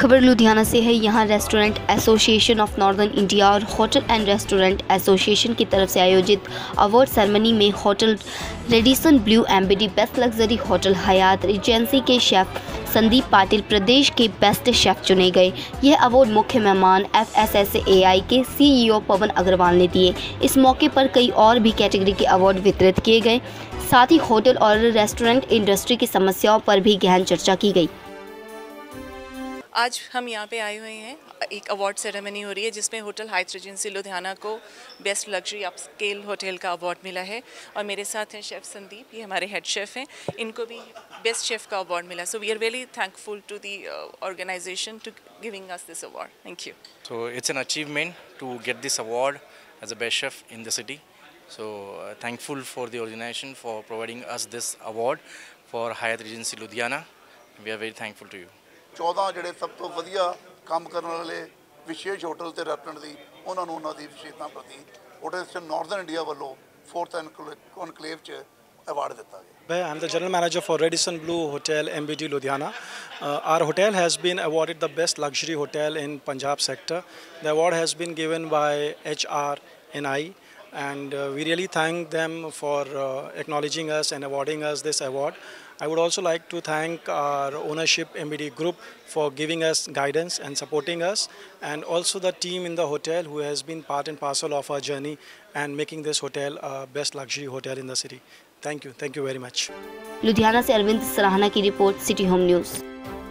खबर लुधियाना से है। यहाँ restaurant association of northern India और होटल एंड रेस्टोरेंट एसोसिएशन की तरफ से आयोजित अवार्ड सेरेमनी में होटल रेडिसन ब्लू एम्बेडी best luxury hotel Hyatt Regency के शेफ संदीप पाटिल प्रदेश के बेस्ट शेफ चुने गए। यह अवार्ड मुख्य मेहमान FSSAI के CEO पवन अग्रवाल ने दिए। इस मौके पर कई और भी कैटेगरी के अवार्ड वितरित किए गए। साथ ही होटल और रेस्टोरेंट इंडस्ट्री की समस्याओं पर भी गहन चर्चा की गई। आज हम यहाँ पे आए हुए हैं, एक अवार्ड सेरेमनी हो रही है जिसमें होटल हाइट्स रीजेंसी लुधियाना को बेस्ट लग्जरी अपस्केल होटल का अवार्ड मिला है और मेरे साथ हैं शेफ़ संदीप, ये हमारे हेड शेफ़ हैं, इनको भी बेस्ट शेफ़ का अवार्ड मिला। So we are really thankful to the organisation to giving us this award. Thank you. So it's an achievement to get this award as a best chef in the city. So thankful for the organization for providing us this award for Hyatt Regency Ludhiana. We are very thankful to you. 14 ਜਿਹੜੇ ਸਭ ਤੋਂ ਵਧੀਆ ਕੰਮ ਕਰਨ ਵਾਲੇ ਵਿਸ਼ੇਸ਼ hotel ਤੇ restaurant ਦੀ ਉਹਨਾਂ ਦੀ ਵਿਸ਼ੇਸ਼ਤਾ ਪ੍ਰਤੀ ਹੋਟਲ ਸਿਸਟਮ ਨਾਰਥਰਨ ਇੰਡੀਆ ਵੱਲੋਂ 4th ਕਨਕਲੇਵ 'ਚ ਅਵਾਰਡ ਦਿੱਤਾ ਗਿਆ। I'm the general manager for Radisson Blu Hotel MBD Ludhiana. Our hotel has been awarded the best luxury hotel in Punjab sector. The award has been given by HRNI and we really thank them for acknowledging us and awarding us this award. I would also like to thank our ownership MBD group for giving us guidance and supporting us, and also the team in the hotel who has been part and parcel of our journey and making this hotel a best luxury hotel in the city. Thank you very much. Ludhiana से अरविंद सराहना की report, city home news.